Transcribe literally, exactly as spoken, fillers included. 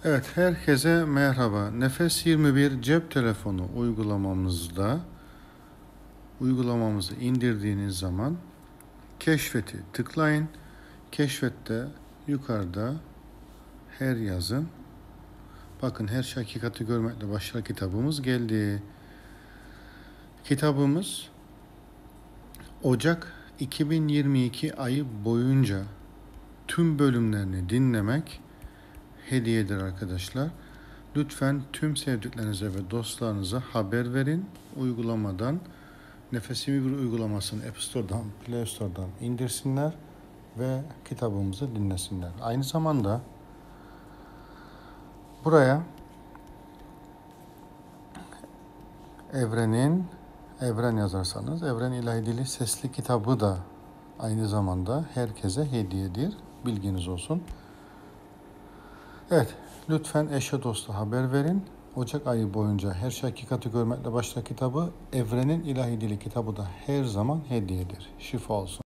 Evet, herkese merhaba. Nefes yirmi bir cep telefonu uygulamamızda uygulamamızı indirdiğiniz zaman keşfeti tıklayın. Keşfette yukarıda her yazın. Bakın her şey hakikati görmekle başlar kitabımız geldi. Kitabımız Ocak iki bin yirmi iki ayı boyunca tüm bölümlerini dinlemek hediyedir arkadaşlar. Lütfen tüm sevdiklerinize ve dostlarınıza haber verin. Uygulamadan Nefes yirmi bir uygulamasını App Store'dan, Play Store'dan indirsinler ve kitabımızı dinlesinler. Aynı zamanda buraya Evrenin, Evren yazarsanız Evren İlahi Dili sesli kitabı da aynı zamanda herkese hediyedir. Bilginiz olsun. Evet, lütfen eşe dosta haber verin. Ocak ayı boyunca Her Şey Hakikati Görmekle başlar kitabı, Evrenin İlahi Dili kitabı da her zaman hediyedir. Şifa olsun.